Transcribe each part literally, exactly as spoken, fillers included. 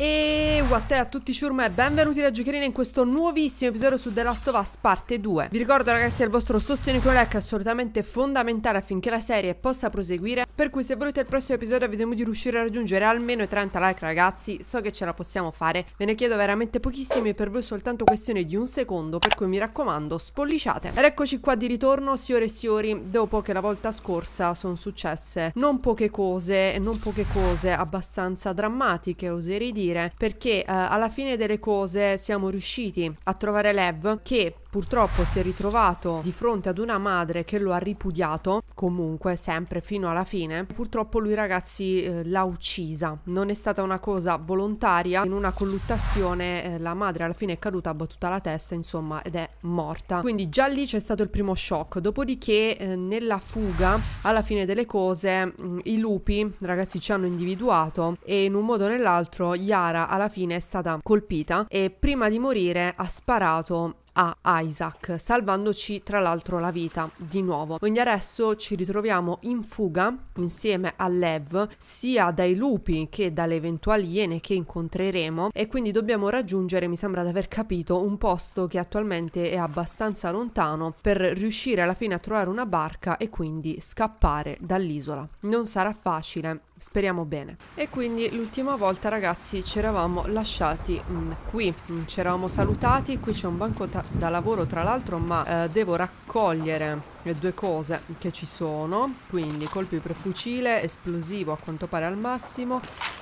E what è a tutti ciurma e benvenuti da Giocherina in questo nuovissimo episodio su The Last of Us parte due. Vi ricordo ragazzi, il vostro sostegno con like è assolutamente fondamentale affinché la serie possa proseguire, per cui se volete il prossimo episodio vediamo di riuscire a raggiungere almeno i trenta like ragazzi. So che ce la possiamo fare, ve ne chiedo veramente pochissimi e per voi soltanto questione di un secondo, per cui mi raccomando spolliciate. Ed eccoci qua di ritorno, signore e signori, dopo che la volta scorsa sono successe non poche cose, non poche cose abbastanza drammatiche oserei dire, perché eh, alla fine delle cose siamo riusciti a trovare Lev, che purtroppo si è ritrovato di fronte ad una madre che lo ha ripudiato comunque sempre fino alla fine. Purtroppo lui ragazzi eh, l'ha uccisa, non è stata una cosa volontaria, in una colluttazione eh, la madre alla fine è caduta, ha battuta la testa insomma ed è morta. Quindi già lì c'è stato il primo shock. Dopodiché eh, nella fuga alla fine delle cose mh, i lupi ragazzi ci hanno individuato e in un modo o nell'altro Yara alla fine è stata colpita e prima di morire ha sparato a Isaac, salvandoci tra l'altro la vita di nuovo. Quindi adesso ci ritroviamo in fuga insieme a Lev, sia dai lupi che dalle eventuali iene che incontreremo, e quindi dobbiamo raggiungere, mi sembra di aver capito, un posto che attualmente è abbastanza lontano per riuscire alla fine a trovare una barca e quindi scappare dall'isola. Non sarà facile, speriamo bene. E quindi l'ultima volta ragazzi ci eravamo lasciati mh, qui, mh, ci eravamo salutati. Qui c'è un banco da lavoro tra l'altro, ma eh, devo raccogliere le due cose che ci sono, quindi colpi per fucile, esplosivo a quanto pare al massimo,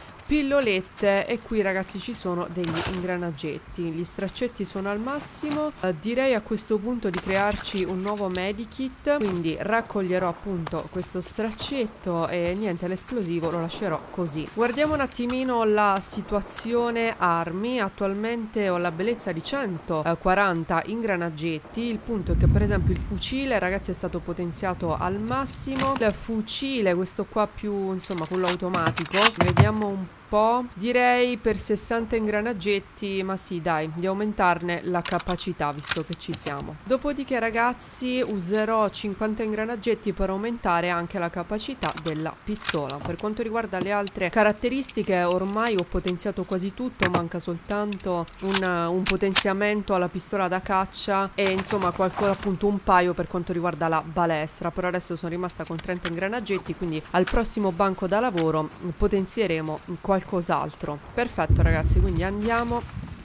pillolette, e qui ragazzi ci sono degli ingranaggetti, gli straccetti sono al massimo. eh, direi a questo punto di crearci un nuovo medikit, quindi raccoglierò appunto questo straccetto e niente, l'esplosivo lo lascerò così. Guardiamo un attimino la situazione armi. Attualmente ho la bellezza di centoquaranta ingranaggetti. Il punto è che per esempio il fucile ragazzi è stato potenziato al massimo, il fucile questo qua più insomma quello automatico, vediamo un po'. Direi per sessanta ingranaggetti, ma sì dai, di aumentarne la capacità visto che ci siamo. Dopodiché ragazzi userò cinquanta ingranaggetti per aumentare anche la capacità della pistola. Per quanto riguarda le altre caratteristiche ormai ho potenziato quasi tutto, manca soltanto un, un potenziamento alla pistola da caccia e insomma qualcosa, appunto un paio per quanto riguarda la balestra. Però adesso sono rimasta con trenta ingranaggetti, quindi al prossimo banco da lavoro potenzieremo qualcosa qualcos'altro. Perfetto ragazzi, quindi andiamo.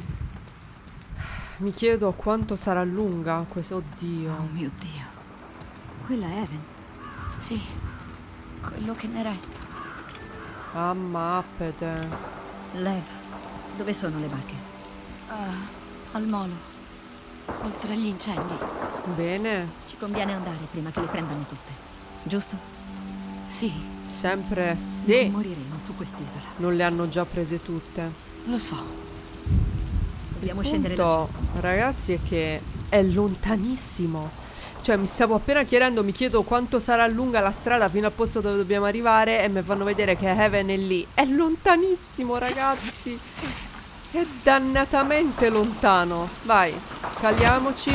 Mi chiedo quanto sarà lunga questo. Oddio. Oh mio Dio. Quella è Even. Sì, quello che ne resta. Ah, mappete. Lev, dove sono le barche? Uh, al molo, oltre agli incendi. Bene. Ci conviene andare prima che le prendano tutte, giusto? Sì. Sempre se non moriremo su quest'isola. Non le hanno già prese tutte. Lo so. Dobbiamo Il scendere punto, da... ragazzi, è che è lontanissimo. Cioè mi stavo appena chiedendo, mi chiedo quanto sarà lunga la strada fino al posto dove dobbiamo arrivare e mi fanno vedere che Even è lì. È lontanissimo ragazzi. È dannatamente lontano. Vai, caliamoci.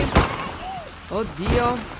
Oddio.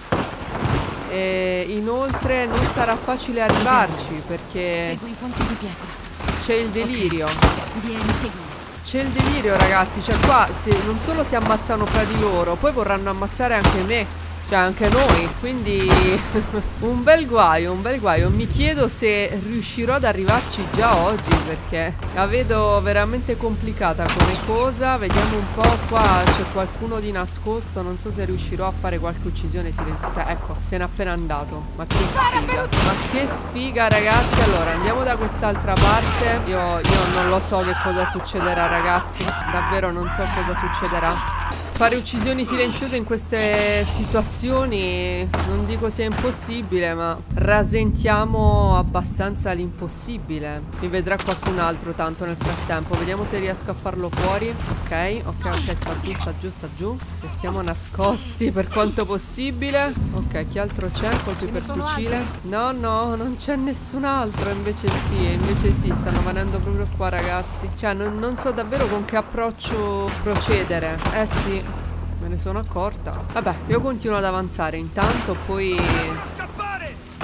E inoltre non sarà facile arrivarci perché segui i ponti di pietra. C'è il delirio. Okay. Vieni, segui. C'è il delirio ragazzi. Cioè qua se, non solo si ammazzano fra di loro, poi vorranno ammazzare anche me, cioè anche noi. Quindi un bel guaio, un bel guaio. Mi chiedo se riuscirò ad arrivarci già oggi, perché la vedo veramente complicata come cosa. Vediamo un po'. Qua c'è qualcuno di nascosto. Non so se riuscirò a fare qualche uccisione silenziosa. Ecco, se n'è appena andato. Ma che sfiga. Ma che sfiga ragazzi. Allora andiamo da quest'altra parte. Io, io non lo so che cosa succederà ragazzi. Davvero non so cosa succederà. Fare uccisioni silenziose in queste situazioni non dico sia impossibile, ma rasentiamo abbastanza l'impossibile. Mi vedrà qualcun altro tanto nel frattempo. Vediamo se riesco a farlo fuori. Ok, ok, ok, sta giù, sta giù, sta giù. Restiamo nascosti per quanto possibile. Ok, chi altro c'è? Colpi per fucile. No, no, non c'è nessun altro. Invece sì, invece sì, stanno venendo proprio qua ragazzi. Cioè non, non so davvero con che approccio procedere. Eh sì, me ne sono accorta. Vabbè, io continuo ad avanzare intanto, poi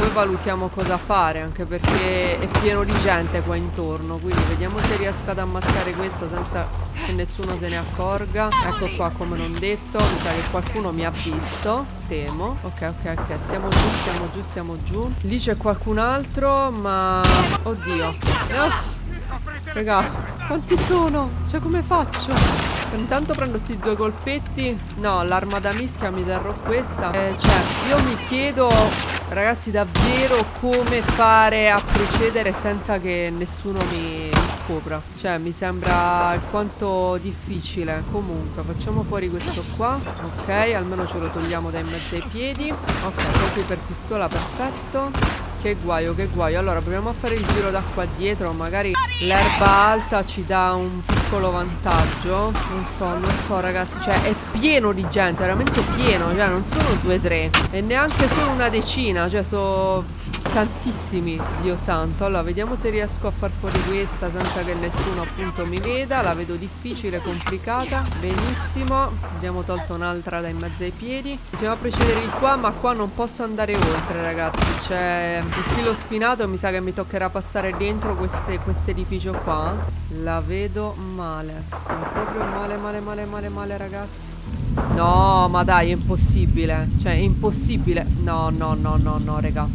poi valutiamo cosa fare, anche perché è pieno di gente qua intorno. Quindi vediamo se riesco ad ammazzare questo senza che nessuno se ne accorga. Ecco qua, come non detto. Mi sa che qualcuno mi ha visto, temo. Ok, ok, ok, stiamo giù, stiamo giù, stiamo giù. Lì c'è qualcun altro, ma... Oddio. No. Raga, quanti sono? Cioè, come faccio? Intanto prendo questi due colpetti. No, l'arma da mischia mi darò questa. eh, Cioè, io mi chiedo, ragazzi, davvero come fare a procedere senza che nessuno mi, mi scopra. Cioè, mi sembra alquanto difficile. Comunque, facciamo fuori questo qua. Ok, almeno ce lo togliamo dai mezzo ai piedi. Ok, colpi per pistola, perfetto. Che guaio, che guaio. Allora, proviamo a fare il giro da qua dietro. Magari l'erba alta ci dà un piccolo vantaggio. Non so, non so, ragazzi. Cioè, è pieno di gente, veramente pieno. Cioè, non sono due, tre. E neanche solo una decina. Cioè, sono tantissimi, Dio santo. Allora, vediamo se riesco a far fuori questa senza che nessuno, appunto, mi veda. La vedo difficile, complicata. Benissimo. Abbiamo tolto un'altra dai mezzo ai piedi. Continuiamo a procedere di qua, ma qua non posso andare oltre, ragazzi. C'è il filo spinato e mi sa che mi toccherà passare dentro queste, questo edificio qua. La vedo male. È proprio male, male, male, male, male, ragazzi. No, ma dai, è impossibile. Cioè, è impossibile. No, no, no, no, no, raga.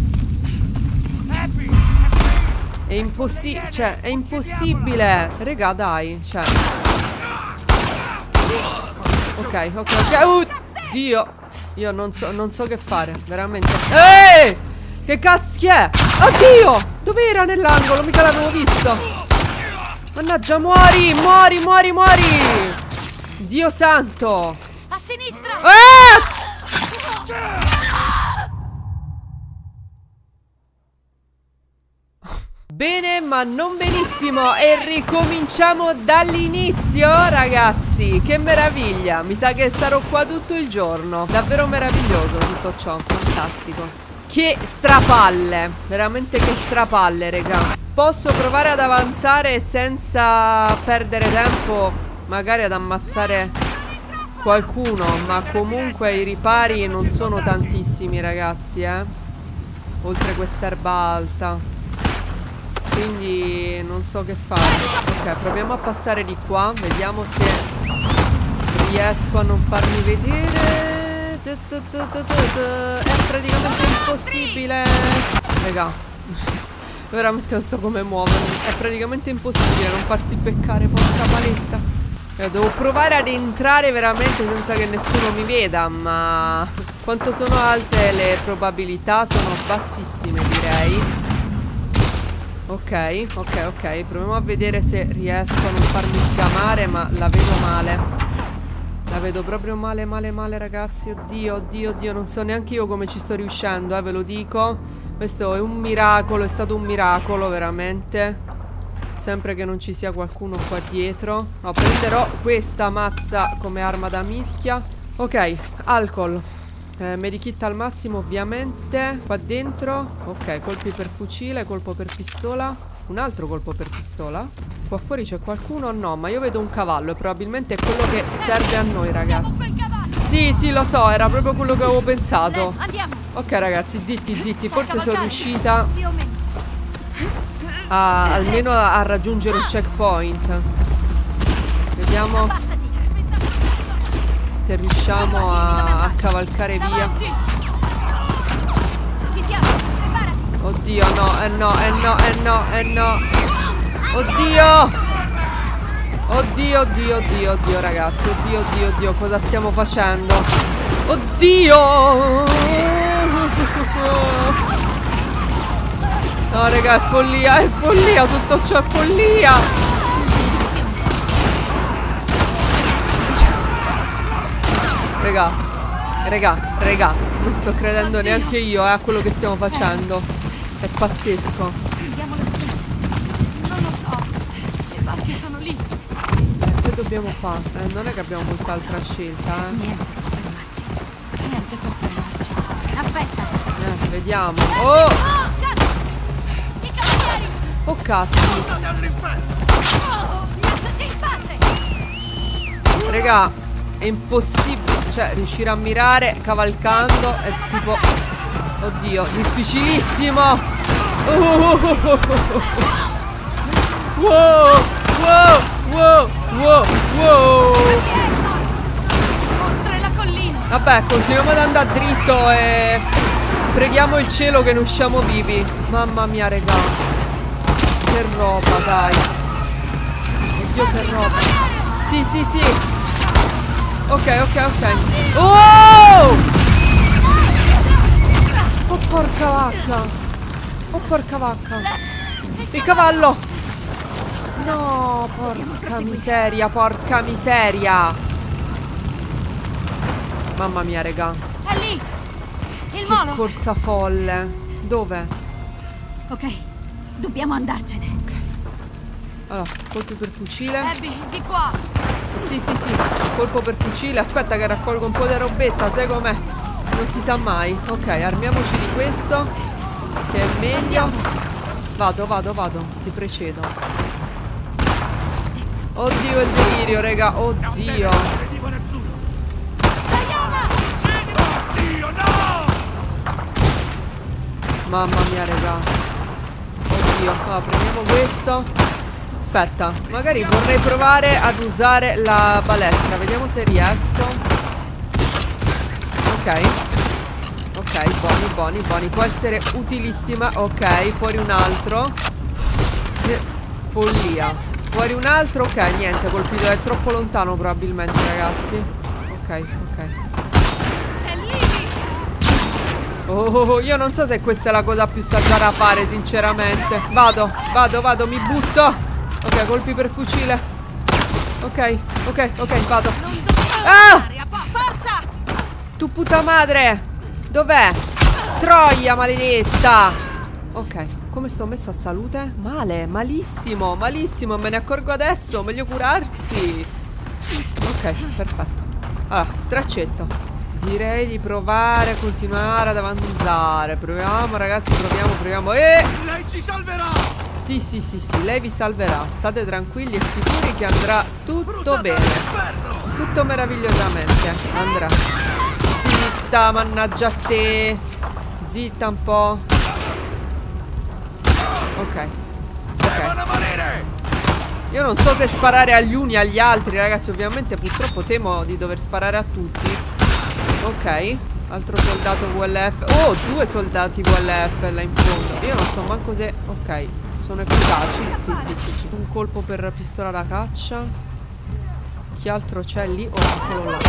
È impossibile. Cioè, è impossibile. Raga, dai. Cioè. Ok, ok, ok. Oddio. Io non so, non so che fare, veramente. Ehi! Che cazzo chi è? Oddio! Dov'era nell'angolo? Mica l'avevo visto. Mannaggia, muori, muori, muori, muori. Dio santo. A sinistra. Eh! Bene, ma non benissimo. E ricominciamo dall'inizio, ragazzi. Che meraviglia. Mi sa che starò qua tutto il giorno. Davvero meraviglioso tutto ciò. Fantastico. Che strapalle. Veramente che strapalle, raga. Posso provare ad avanzare senza perdere tempo, magari ad ammazzare qualcuno, ma comunque i ripari non sono tantissimi, ragazzi, eh. Oltre quest'erba alta. Quindi non so che fare. Ok, proviamo a passare di qua. Vediamo se riesco a non farmi vedere. È praticamente impossibile. Raga, veramente non so come muovermi. È praticamente impossibile non farsi beccare. Porca paletta. eh, Devo provare ad entrare veramente senza che nessuno mi veda. Ma quanto sono alte le probabilità? Sono bassissime, direi. Ok, ok, ok. Proviamo a vedere se riesco a non farmi sgamare, ma la vedo male. La vedo proprio male, male, male, ragazzi. Oddio, oddio, oddio. Non so neanche io come ci sto riuscendo, eh, ve lo dico. Questo è un miracolo, è stato un miracolo, veramente. Sempre che non ci sia qualcuno qua dietro. No, prenderò questa mazza come arma da mischia. Ok, alcol. Eh, medikit al massimo, ovviamente. Qua dentro. Ok, colpi per fucile, colpo per pistola. Un altro colpo per pistola. Qua fuori c'è qualcuno? No, ma io vedo un cavallo e probabilmente è quello che serve a noi, ragazzi. Sì, sì, lo so, era proprio quello che avevo pensato. Ok, ragazzi, zitti, zitti. Forse sono riuscita a, almeno a, a raggiungere un checkpoint. Vediamo se riusciamo a, a cavalcare via. Oddio, no, eh no, eh no, eh no, eh no. Oddio. Oddio, oddio, oddio, oddio, ragazzi. Oddio, oddio, oddio, cosa stiamo facendo? Oddio. No, raga, è follia, è follia. Tutto ciò è follia. Raga, raga, raga, non sto credendo neanche io eh, a quello che stiamo facendo. È pazzesco. Non lo so. Le vasche sono lì. Eh, che dobbiamo fare? Eh, non è che abbiamo molta altra scelta, eh. Niente per fermarci. Niente per fermarci. Aspetta. Eh, vediamo. Oh! I cavalieri! Oh cazzo. Oh, lasciaci in pace! Raga, è impossibile. Cioè, riuscire a mirare cavalcando è tipo... Oddio, difficilissimo. Oh. Wow, wow, wow, wow, wow. Oltre la collina. Vabbè, continuiamo ad andare dritto e preghiamo il cielo che ne usciamo vivi. Mamma mia, regà. Che roba, dai. Oddio, che roba. Sì, sì, sì. Ok, ok, ok. Oh! Oh, porca vacca. Oh, porca vacca. Il cavallo. No, porca miseria, porca miseria. Mamma mia, regà. È lì. Il Che molo. corsa folle. Dove? Ok, dobbiamo andarcene. Allora, colpo per fucile. Abby, di qua. Sì, sì, sì, colpo per fucile. Aspetta che raccolgo un po' di robetta, sai com'è? Non si sa mai. Ok, armiamoci di questo, che è meglio. Vado, vado, vado. Ti precedo. Oddio, il delirio, raga. Oddio. Mamma mia, raga. Oddio. Allora, prendiamo questo. Aspetta, magari vorrei provare ad usare la balestra. Vediamo se riesco. Ok. Ok, buoni, buoni, buoni. Può essere utilissima. Ok, fuori un altro. Che follia. Fuori un altro. Ok, niente, colpito. È troppo lontano probabilmente, ragazzi. Ok, ok. C'è Livy. Oh, io non so se questa è la cosa più saggia da fare, sinceramente. Vado, vado, vado, mi butto. Ok, colpi per fucile. Ok, ok, ok, vado. Ah! Forza! Tu puta madre! Dov'è? Troia maledetta! Ok, come sto messa a salute? Male, malissimo, malissimo. Me ne accorgo adesso, meglio curarsi. Ok, perfetto. Allora, straccetto. Direi di provare a continuare ad avanzare. Proviamo ragazzi, proviamo, proviamo. E... lei ci salverà! Sì, sì, sì, sì, lei vi salverà. State tranquilli e sicuri che andrà tutto bene. Tutto meravigliosamente. Andrà. Zitta, mannaggia a te. Zitta un po'. Ok. Ok. Io non so se sparare agli uni agli altri, ragazzi. Ovviamente purtroppo temo di dover sparare a tutti. Ok. Altro soldato V L F. Oh, due soldati V L F là in fondo. Io non so manco se... Ok. Sono efficaci? Sì, sì, sì, sì. Un colpo per pistola da caccia. Chi altro c'è lì? Oh, eccolo là.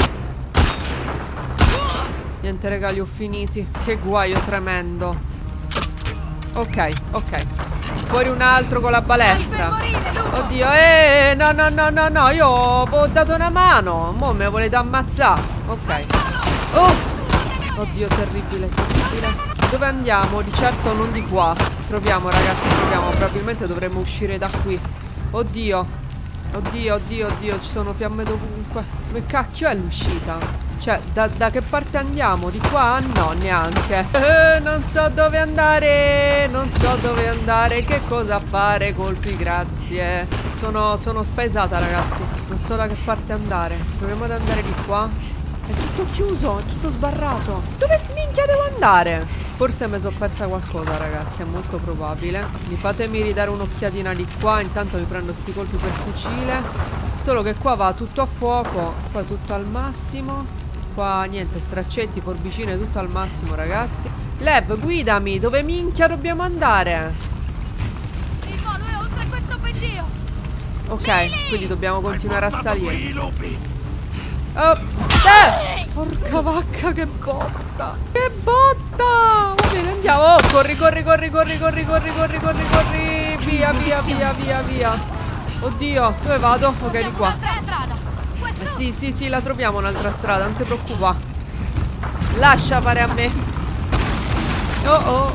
Niente, raga, li ho finiti. Che guaio tremendo. Ok, ok. Fuori un altro con la balestra. Oddio, eh, no, no, no, no, no. Io ho dato una mano. Mo' me volete ammazzare. Ok. Oh! Oddio, terribile, terribile. Dove andiamo? Di certo non di qua. Proviamo ragazzi, proviamo. Probabilmente dovremmo uscire da qui. Oddio. Oddio, oddio, oddio. Ci sono fiamme dovunque. Dove cacchio è l'uscita? Cioè, da, da che parte andiamo? Di qua? No, neanche. eh, Non so dove andare. Non so dove andare. Che cosa fare? Colpi, grazie. Sono, sono spaesata ragazzi. Non so da che parte andare. Proviamo ad andare di qua. È tutto chiuso, è tutto sbarrato. Dove minchia devo andare? Forse mi sono persa qualcosa ragazzi, è molto probabile. Mi fatemi ridare un'occhiatina di qua. Intanto mi prendo sti colpi per fucile. Solo che qua va tutto a fuoco. Qua tutto al massimo. Qua niente, straccetti, forbicine, tutto al massimo ragazzi. Lev, guidami, dove minchia dobbiamo andare? Il molo è oltre questo pendio. Ok, quindi dobbiamo continuare a salire. Oh, eh! Porca vacca, che botta! Che botta! Va bene, andiamo. Oh, corri, corri, corri, corri, corri, corri, corri, corri, corri. Via, via, via, via, via. Oddio, dove vado? Ok, di qua. Eh, sì, sì, sì, la troviamo un'altra strada, non ti preoccupare. Lascia fare a me. Oh, oh.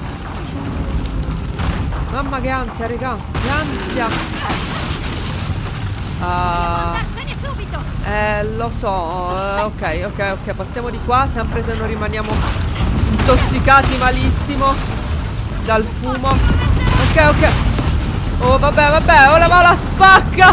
Mamma che ansia, raga. Che ansia. Ah... Eh, lo so, uh, ok, ok, ok, passiamo di qua, sempre se non rimaniamo intossicati malissimo dal fumo. Ok, ok. Oh, vabbè, vabbè, oh la mala spacca.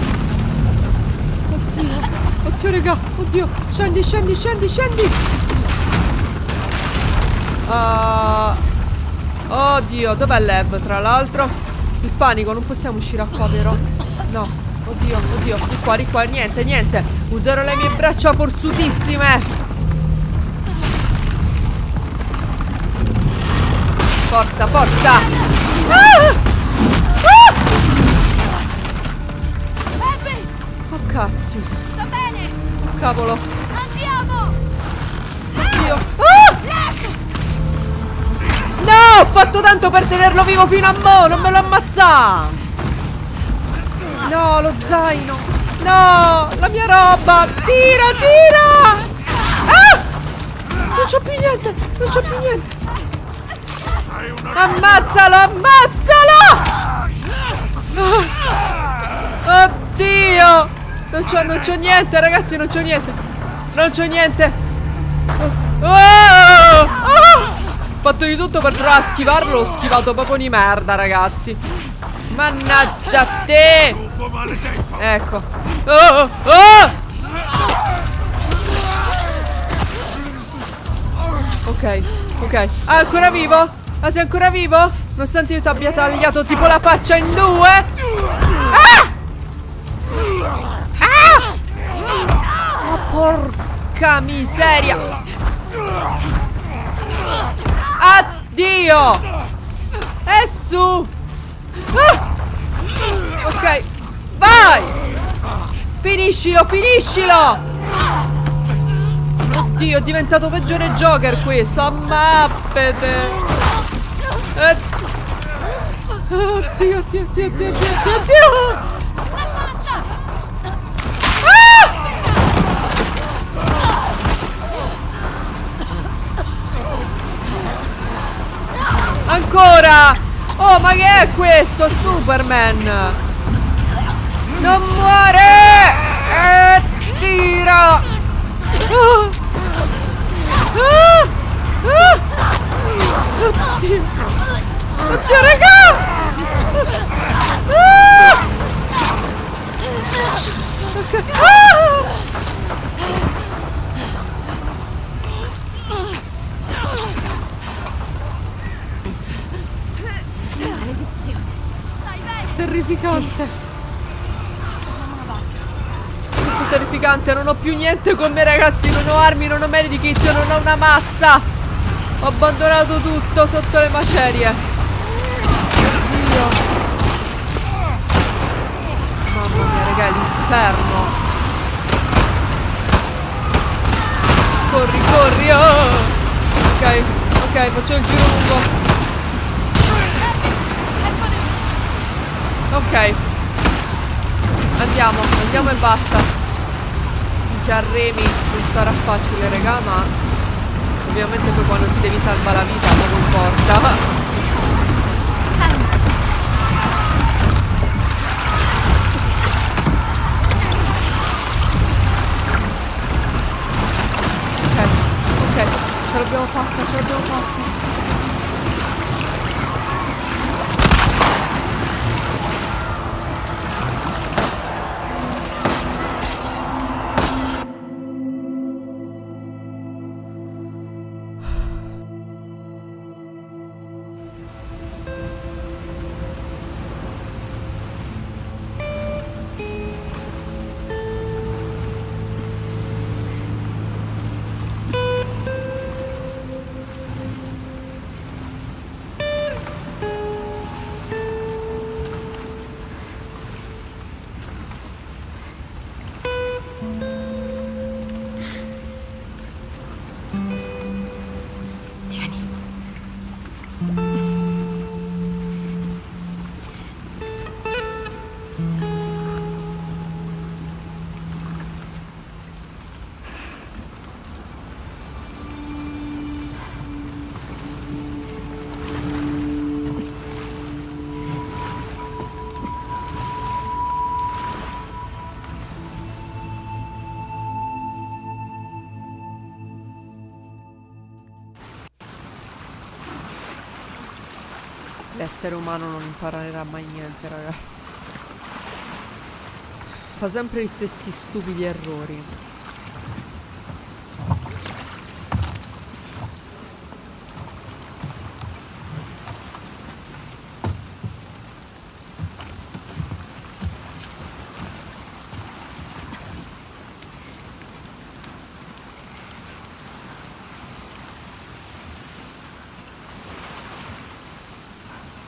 Oddio, oddio, raga, oddio. Scendi, scendi, scendi, scendi. Uh, oddio, dov'è Lev tra l'altro? Il panico, non possiamo uscire qua, vero? No, oddio, oddio, di qua, di qua, niente, niente. Userò le mie braccia forzutissime. Forza, forza. Ah! Ah! Oh, cazzus. Va bene! Oh, cavolo. Andiamo! Oddio. Ah! No, ho fatto tanto per tenerlo vivo fino a mo', non me lo ammazza. No, lo zaino. No, la mia roba. Tira, tira. Ah! Non c'ho più niente, non c'ho più niente. Ammazzalo, ammazzalo. Ah! Oddio. Non c'ho, non c'ho niente, ragazzi, non c'ho niente. Non c'ho niente. Oh! Oh! Oh! Ho fatto di tutto per provare a schivarlo. Ho schivato proprio di merda, ragazzi. Mannaggia te. Ecco. Oh, oh. Ok, ok. Ah, ancora vivo? Ah, sei ancora vivo? Nonostante io ti abbia tagliato tipo la faccia in due. Ah! Ah! Oh, porca miseria. Addio. E su. Ah! Ok. Vai. Finiscilo, finiscilo. Oddio, è diventato peggiore Joker questo. Ammappete. Eh. Oddio, oddio, oddio, oddio, oddio, oddio. Ah! Ancora. Oh, ma che è questo? Superman. Non muore. E tira. Ah. Ah. Ah. Oddio. Oddio, raga. Ah. Okay. Ah. Terrificante. Tutto terrificante. Non ho più niente con me, ragazzi. Non ho armi, non ho medikit, non ho una mazza. Ho abbandonato tutto sotto le macerie. Oddio. Mamma mia, raga, è l'inferno. Corri, corri. Oh. Ok, ok, faccio il giro lungo. Ok. Andiamo, andiamo e basta. Minchia, a remi non sarà facile, raga, ma ovviamente poi quando si devi salvare la vita non importa. Ok, ok, ce l'abbiamo fatta, ce l'abbiamo fatta. L'essere umano non imparerà mai niente, ragazzi. Fa sempre gli stessi stupidi errori.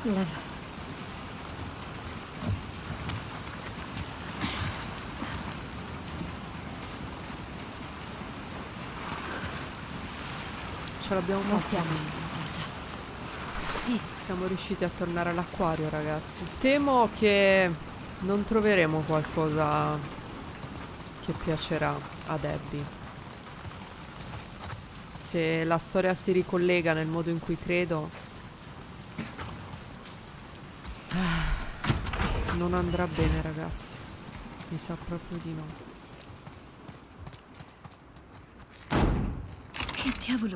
Lev. Ce l'abbiamo Non fatta. stiamo sulla pioggia. Sì. Siamo riusciti a tornare all'acquario, ragazzi. Temo che non troveremo qualcosa che piacerà ad Abby. Se la storia si ricollega nel modo in cui credo, non andrà bene, ragazzi. Mi sa proprio di no. Che diavolo?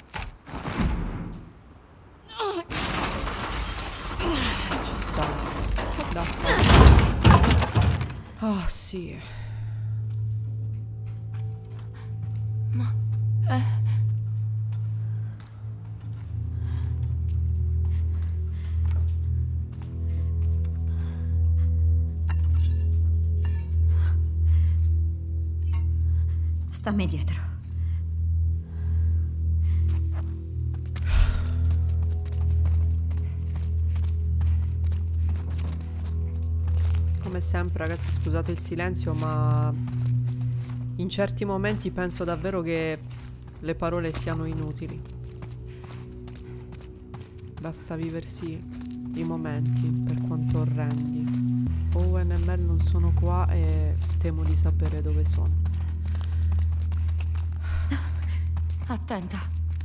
Ci sta. D'accordo. Ah, sì. Ma... Eh... Stammi dietro. Come sempre, ragazzi, scusate il silenzio, ma in certi momenti penso davvero che le parole siano inutili. Basta viversi i momenti, per quanto orrendi. Owen e Mel non sono qua e temo di sapere dove sono. Attenta.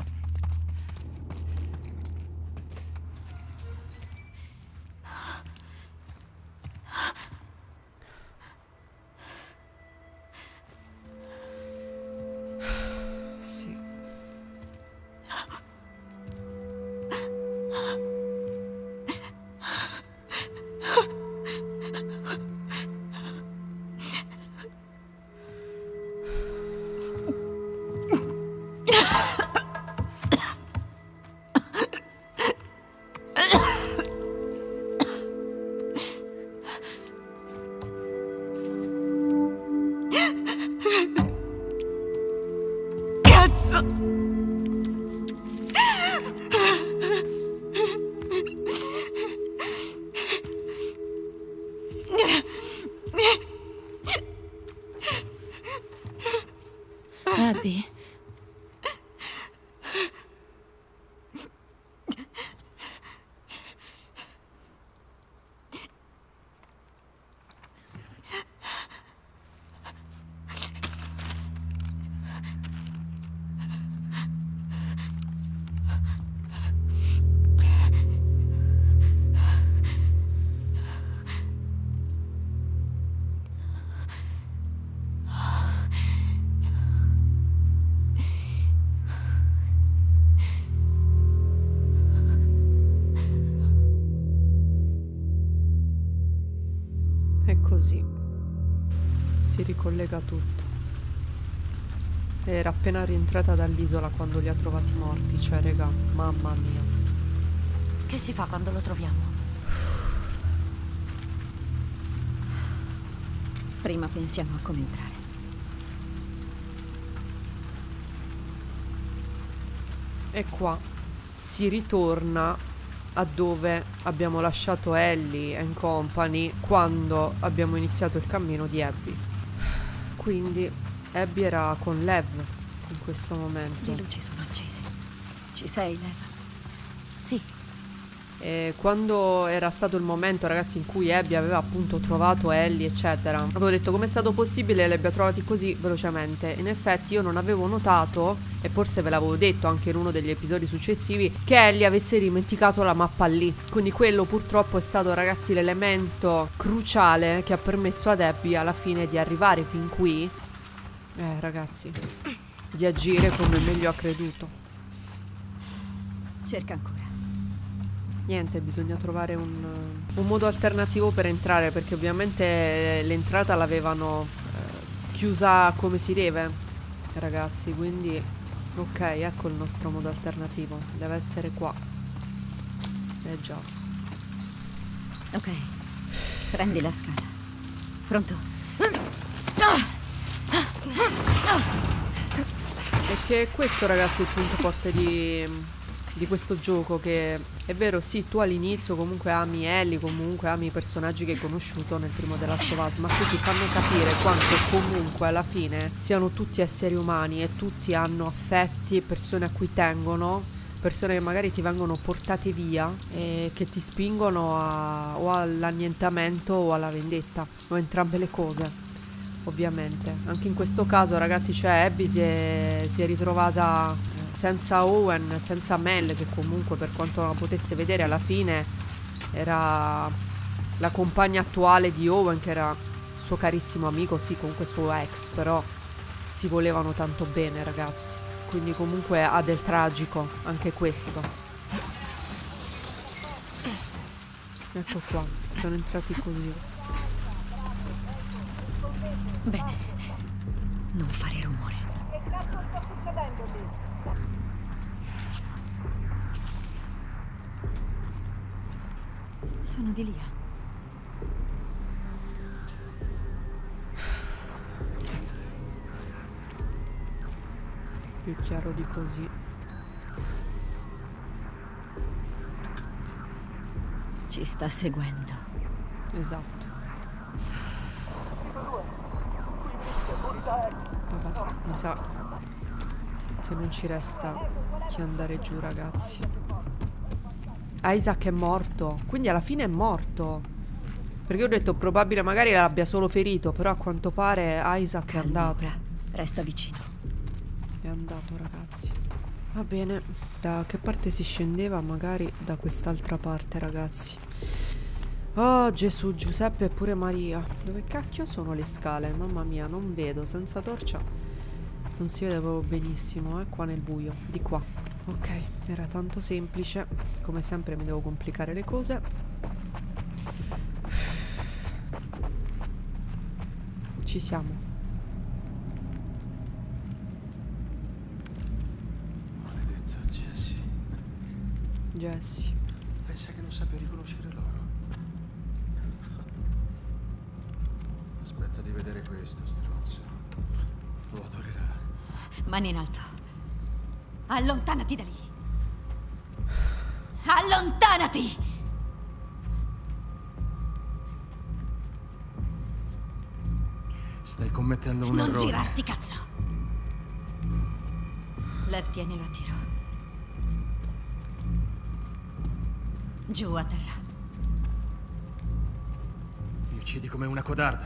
Sì. Abby. E così si ricollega tutto. Era appena rientrata dall'isola quando li ha trovati morti, cioè, regà, mamma mia. Che si fa quando lo troviamo? Prima pensiamo a come entrare. E qua si ritorna a dove abbiamo lasciato Ellie and company quando abbiamo iniziato il cammino di Abby. Quindi Abby era con Lev in questo momento. Le luci sono accese. Ci sei, Lev? Sì. E quando era stato il momento, ragazzi, in cui Abby aveva appunto trovato Ellie, eccetera, avevo detto com'è stato possibile li abbia trovati così velocemente. In effetti io non avevo notato, e forse ve l'avevo detto anche in uno degli episodi successivi, che Ellie avesse dimenticato la mappa lì. Quindi quello purtroppo è stato, ragazzi, l'elemento cruciale che ha permesso ad Abby alla fine di arrivare fin qui. Eh, ragazzi, di agire come meglio ha creduto. Cerca ancora. Niente, bisogna trovare un, un modo alternativo per entrare, perché ovviamente l'entrata l'avevano eh, chiusa come si deve, ragazzi, quindi ok, ecco il nostro modo alternativo, deve essere qua. Eh già. Ok, prendi la scala. Pronto? E che questo, ragazzi, è il punto forte di di questo gioco, che è vero, sì, tu all'inizio comunque ami Ellie, comunque ami i personaggi che hai conosciuto nel primo The Last of Us, ma qui ti fanno capire quanto comunque alla fine siano tutti esseri umani e tutti hanno affetti, persone a cui tengono, persone che magari ti vengono portate via e che ti spingono a, o all'annientamento o alla vendetta, o entrambe le cose. Ovviamente anche in questo caso, ragazzi, cioè Abby si è, si è ritrovata senza Owen, senza Mel, che comunque per quanto non la potesse vedere alla fine era la compagna attuale di Owen, che era suo carissimo amico, sì, comunque suo ex, però si volevano tanto bene, ragazzi, quindi comunque ha del tragico anche questo. Ecco qua, sono entrati così. Bene, non fare rumore. Che cazzo sta succedendo lì? Sono di Lia. Più chiaro di così. Ci sta seguendo. Esatto. Vabbè, mi sa che non ci resta che andare giù, ragazzi. Isaac è morto, quindi alla fine è morto, perché ho detto probabile magari l'abbia solo ferito, però a quanto pare Isaac Calma, è andato. ora. Resta vicino. È andato, ragazzi. Va bene, da che parte si scendeva? Magari da quest'altra parte, ragazzi. Oh Gesù, Giuseppe e pure Maria. Dove cacchio sono le scale? Mamma mia, non vedo, senza torcia non si vede proprio benissimo, eh, qua nel buio, di qua. Ok, era tanto semplice. Come sempre mi devo complicare le cose. Ci siamo. Maledetta Jessie. Jessie. Pensa che non sappia riconoscere loro. Aspetta di vedere questo, stronzo. Lo adorerà. Mani in alto. Allontanati da lì. Allontanati! Stai commettendo un Non errore. girarti, cazzo! Lev, tienilo a tiro. Giù a terra. Mi uccidi come una codarda.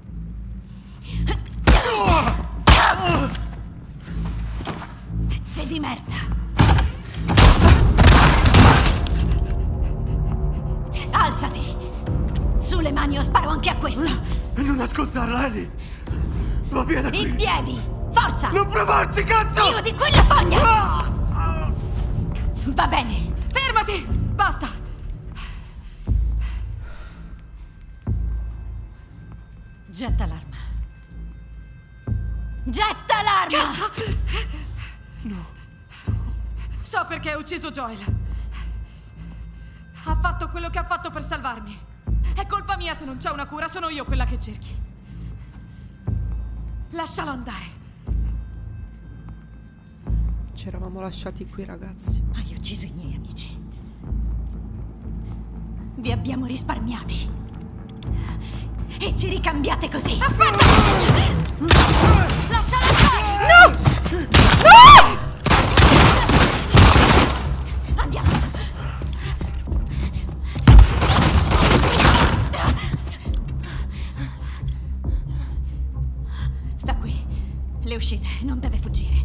Pezzi di merda! Alzati! Sulle mani o sparo anche a questo! Non ascoltarla, Ellie! Va via da qui! In piedi! Forza! Non provarci, cazzo! Io di quella fogna! Ah! Va bene! Fermati! Basta! Getta l'arma. Getta l'arma! Cazzo! No. So perché ha ucciso Joel. Ha fatto quello che ha fatto per salvarmi. È colpa mia se non c'è una cura, sono io quella che cerchi. Lascialo andare. Ci eravamo lasciati qui, ragazzi. Hai ucciso i miei amici. Vi abbiamo risparmiati. E ci ricambiate così. Aspetta! Lascialo andare! No! No! Andiamo. Sta qui. Le uscite, non deve fuggire.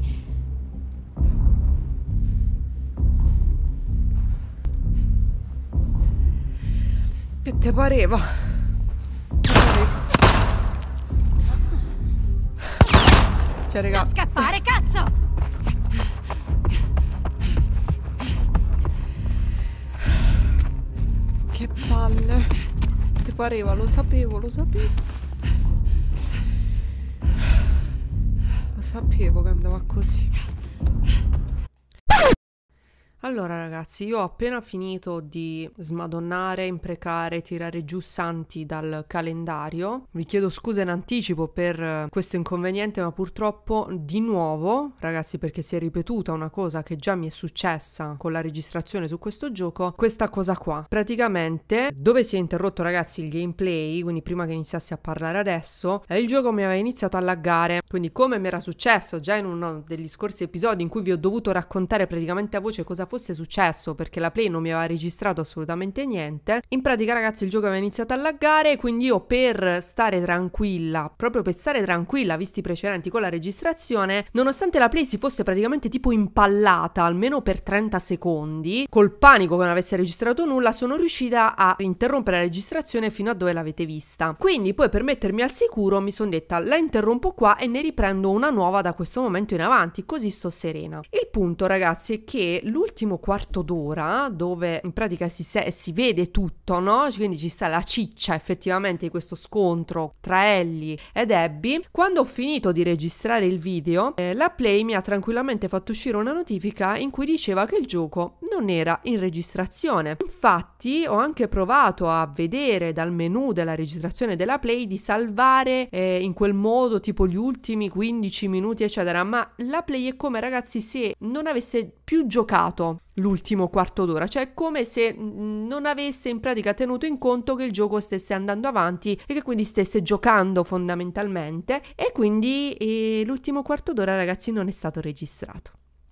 Che te pareva? Cioè, raga, Non scappare, cazzo! che palle. Te pareva, lo sapevo, lo sapevo. Lo sapevo che andava così. Allora ragazzi, io ho appena finito di smadonnare, imprecare, tirare giù santi dal calendario. Vi chiedo scusa in anticipo per questo inconveniente, ma purtroppo di nuovo, ragazzi, perché si è ripetuta una cosa che già mi è successa con la registrazione su questo gioco, questa cosa qua. Praticamente, dove si è interrotto ragazzi il gameplay, quindi prima che iniziassi a parlare adesso, il gioco mi aveva iniziato a laggare. Quindi come mi era successo già in uno degli scorsi episodi in cui vi ho dovuto raccontare praticamente a voce cosa fosse successo perché la Play non mi aveva registrato assolutamente niente, in pratica ragazzi il gioco aveva iniziato a laggare, quindi io per stare tranquilla, proprio per stare tranquilla visti i precedenti con la registrazione, nonostante la Play si fosse praticamente tipo impallata almeno per trenta secondi, col panico che non avesse registrato nulla, sono riuscita a interrompere la registrazione fino a dove l'avete vista. Quindi poi per mettermi al sicuro mi sono detta la interrompo qua e ne riprendo una nuova da questo momento in avanti, così sto serena. Il punto ragazzi è che l'ultimo quarto d'ora, dove in pratica si, si vede tutto, no? Quindi ci sta la ciccia effettivamente di questo scontro tra Ellie ed Abby. Quando ho finito di registrare il video, eh, la Play mi ha tranquillamente fatto uscire una notifica in cui diceva che il gioco non era in registrazione. Infatti ho anche provato a vedere dal menu della registrazione della Play di salvare eh, in quel modo tipo gli ultimi quindici minuti eccetera, ma la Play è come ragazzi se non avesse più giocato l'ultimo quarto d'ora, cioè come se non avesse in pratica tenuto in conto che il gioco stesse andando avanti e che quindi stesse giocando fondamentalmente, e quindi eh, l'ultimo quarto d'ora ragazzi non è stato registrato.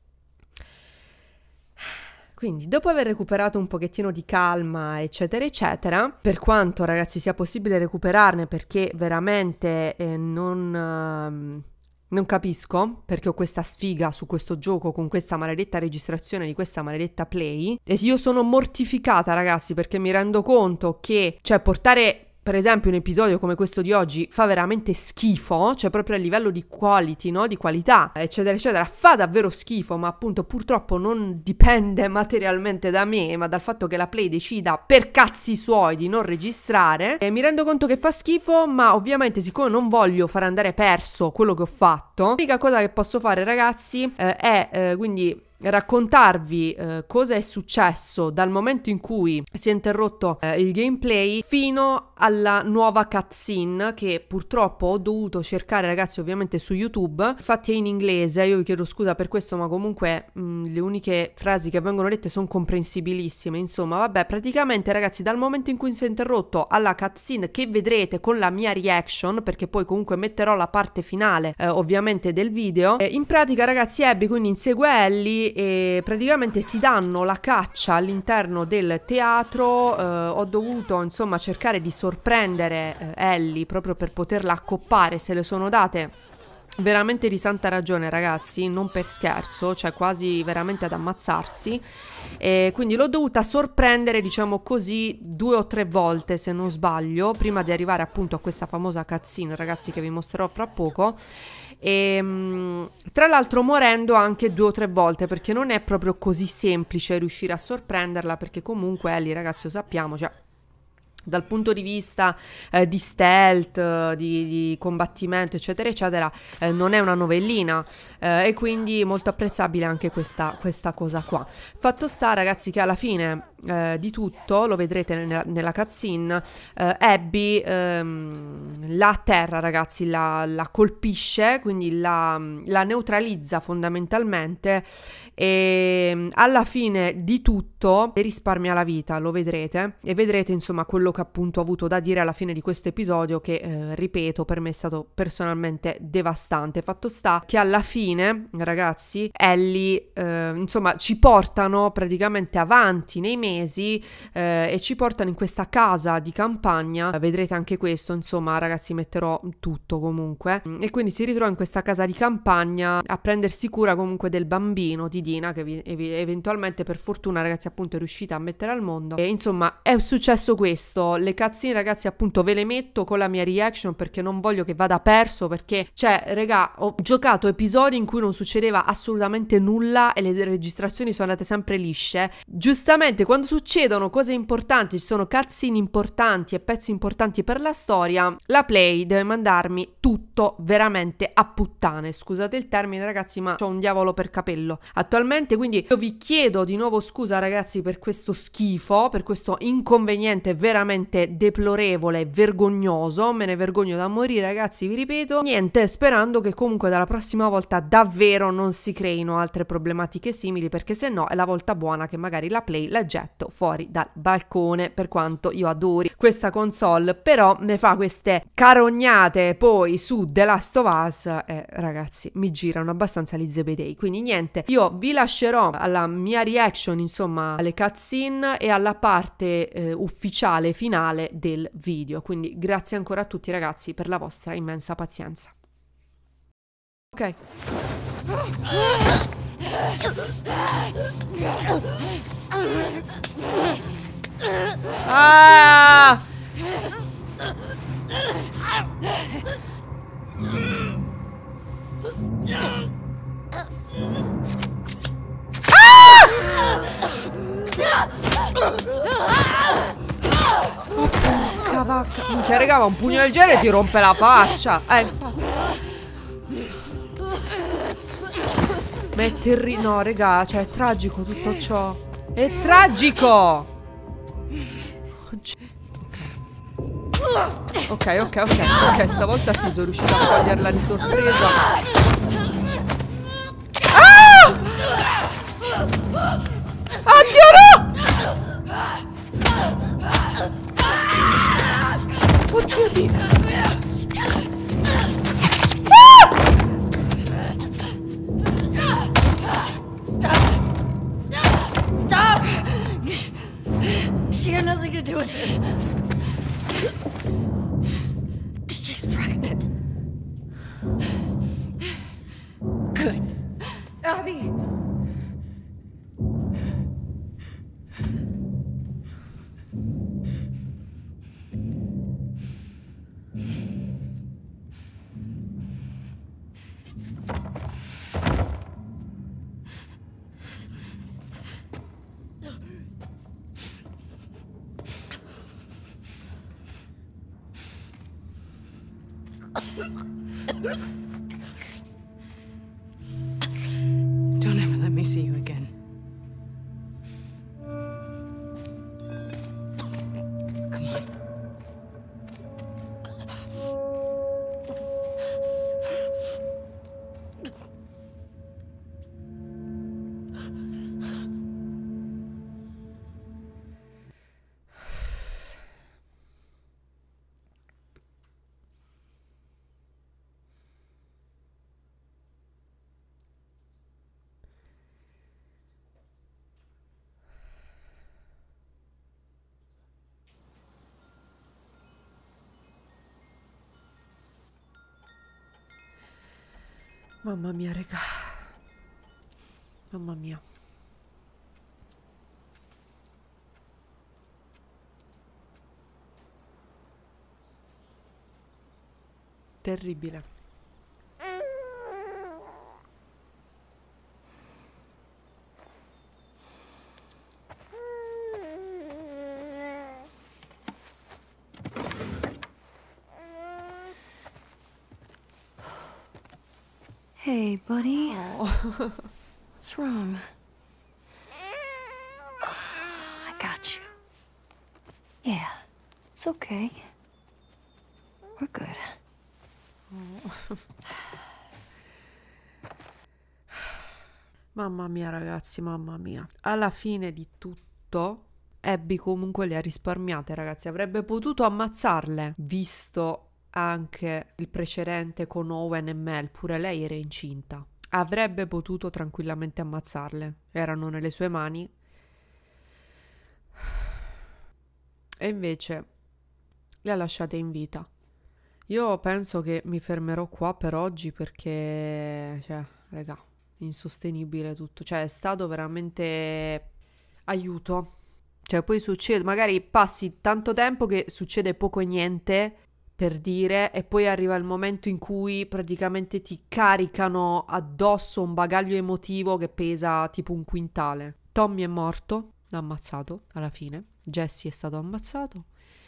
Quindi dopo aver recuperato un pochettino di calma eccetera eccetera, per quanto ragazzi sia possibile recuperarne, perché veramente eh, non... Uh, Non capisco perché ho questa sfiga su questo gioco con questa maledetta registrazione di questa maledetta Play, e io sono mortificata ragazzi perché mi rendo conto che, cioè, portare per esempio un episodio come questo di oggi fa veramente schifo, cioè proprio a livello di quality, no? Di qualità, eccetera eccetera, fa davvero schifo, ma appunto purtroppo non dipende materialmente da me, ma dal fatto che la Play decida per cazzi suoi di non registrare. E mi rendo conto che fa schifo, ma ovviamente siccome non voglio far andare perso quello che ho fatto, l'unica cosa che posso fare ragazzi eh, è eh, quindi raccontarvi eh, cosa è successo dal momento in cui si è interrotto eh, il gameplay fino alla nuova cutscene che purtroppo ho dovuto cercare ragazzi ovviamente su YouTube. Infatti è in inglese, io vi chiedo scusa per questo, ma comunque mh, le uniche frasi che vengono dette sono comprensibilissime. Insomma vabbè, praticamente ragazzi dal momento in cui si è interrotto alla cutscene che vedrete con la mia reaction, perché poi comunque metterò la parte finale eh, ovviamente del video, eh, in pratica ragazzi Abby quindi insegue Ellie e praticamente si danno la caccia all'interno del teatro. eh, ho dovuto insomma cercare di sorprendere eh, Ellie proprio per poterla accoppare, se le sono date veramente di santa ragione ragazzi, non per scherzo, cioè quasi veramente ad ammazzarsi, e quindi l'ho dovuta sorprendere diciamo così due o tre volte se non sbaglio prima di arrivare appunto a questa famosa cutscene ragazzi che vi mostrerò fra poco. E tra l'altro morendo anche due o tre volte, perché non è proprio così semplice riuscire a sorprenderla, perché comunque Ellie ragazzi lo sappiamo, cioè dal punto di vista eh, di stealth, eh, di, di combattimento eccetera eccetera eh, non è una novellina, eh, e quindi molto apprezzabile anche questa, questa cosa qua. Fatto sta ragazzi che alla fine eh, di tutto, lo vedrete nella, nella cutscene, eh, Abby ehm, la atterra ragazzi, la, la colpisce, quindi la, la neutralizza fondamentalmente, e alla fine di tutto le risparmia la vita, lo vedrete, e vedrete insomma quello che appunto ho avuto da dire alla fine di questo episodio che eh, ripeto per me è stato personalmente devastante. Fatto sta che alla fine ragazzi Ellie eh, insomma ci portano praticamente avanti nei mesi eh, e ci portano in questa casa di campagna, vedrete anche questo insomma ragazzi, metterò tutto comunque, e quindi si ritrova in questa casa di campagna a prendersi cura comunque del bambino di Dina che vi, eventualmente per fortuna ragazzi appunto è riuscita a mettere al mondo, e insomma è successo questo. Le cutscene ragazzi appunto ve le metto con la mia reaction perché non voglio che vada perso, perché cioè raga ho giocato episodi in cui non succedeva assolutamente nulla e le registrazioni sono andate sempre lisce. Giustamente quando quando succedono cose importanti, ci sono cutscene importanti e pezzi importanti per la storia, la Play deve mandarmi tutto veramente a puttane, scusate il termine ragazzi, ma c'ho un diavolo per capello attualmente, quindi io vi chiedo di nuovo scusa ragazzi per questo schifo, per questo inconveniente veramente deplorevole, vergognoso, me ne vergogno da morire ragazzi, vi ripeto, niente, sperando che comunque dalla prossima volta davvero non si creino altre problematiche simili, perché se no è la volta buona che magari la Play la getto fuori dal balcone, per quanto io adori questa console, però ne fa queste carognate poi su The Last of Us e ragazzi mi girano abbastanza gli zebedei, quindi niente, io vi lascerò alla mia reaction insomma alle cutscene e alla parte eh, ufficiale finale del video, quindi grazie ancora a tutti ragazzi per la vostra immensa pazienza. Ok. Ah! Oh, porca vacca. Minchia raga, ma un pugno del genere ti rompe la faccia. Eh, infatti. Ma è terribile. No, raga, cioè è tragico tutto ciò. È tragico. Ok, ok, ok. Ok, stavolta sì, sono riuscita a coglierla di sorpresa. Ah! Oddio no! Oddio Dio! Ah! Stop! She had nothing to do with it. She's pregnant. Good. Abby. Don't ever let me see you again. Come on. Mamma mia, raga. Mamma mia. Terribile. Hey, buddy. Oh. What's wrong? I got you. Yeah, it's okay. We're good. Oh. Mamma mia ragazzi, mamma mia. Alla fine di tutto Abby comunque le ha risparmiate ragazzi. Avrebbe potuto ammazzarle, visto anche il precedente con Owen e Mel, pure lei era incinta. Avrebbe potuto tranquillamente ammazzarle, erano nelle sue mani. E invece le ha lasciate in vita. Io penso che mi fermerò qua per oggi perché, cioè, raga, insostenibile tutto. Cioè, è stato veramente aiuto. Cioè, poi succede, magari passi tanto tempo che succede poco e niente, per dire, e poi arriva il momento in cui praticamente ti caricano addosso un bagaglio emotivo che pesa tipo un quintale. Tommy è morto, l'ha ammazzato alla fine. Jesse è stato ammazzato.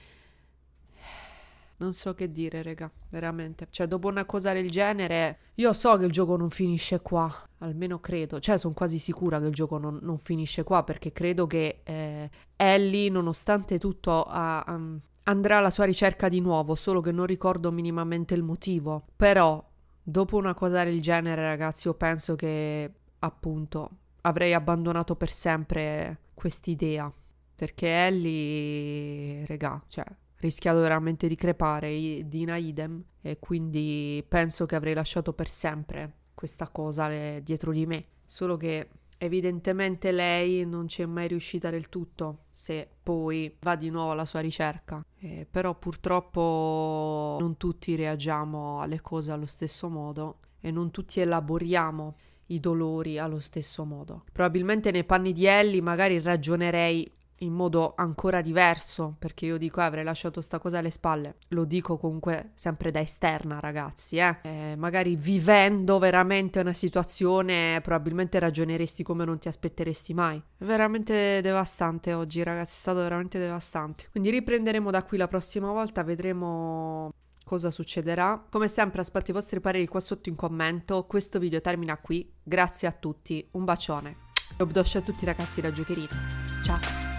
Non so che dire, raga, veramente. Cioè, dopo una cosa del genere, io so che il gioco non finisce qua, almeno credo. Cioè, sono quasi sicura che il gioco non, non finisce qua, perché credo che eh, Ellie, nonostante tutto, ha, ha, andrà alla sua ricerca di nuovo, solo che non ricordo minimamente il motivo. Però, dopo una cosa del genere, ragazzi, io penso che, appunto, avrei abbandonato per sempre quest'idea. Perché Ellie, raga, cioè... rischiato veramente di crepare, Dina idem, e quindi penso che avrei lasciato per sempre questa cosa le, dietro di me. Solo che evidentemente lei non ci è mai riuscita del tutto, se poi va di nuovo alla sua ricerca. Eh, però purtroppo non tutti reagiamo alle cose allo stesso modo e non tutti elaboriamo i dolori allo stesso modo. Probabilmente nei panni di Ellie magari ragionerei in modo ancora diverso, perché io dico eh, avrei lasciato sta cosa alle spalle. Lo dico comunque sempre da esterna, ragazzi, eh. eh magari vivendo veramente una situazione probabilmente ragioneresti come non ti aspetteresti mai. È veramente devastante oggi, ragazzi, è stato veramente devastante. Quindi riprenderemo da qui la prossima volta, vedremo cosa succederà. Come sempre aspetto i vostri pareri qua sotto in commento. Questo video termina qui, grazie a tutti, un bacione. Obdoce a tutti ragazzi da Giocherino, ciao.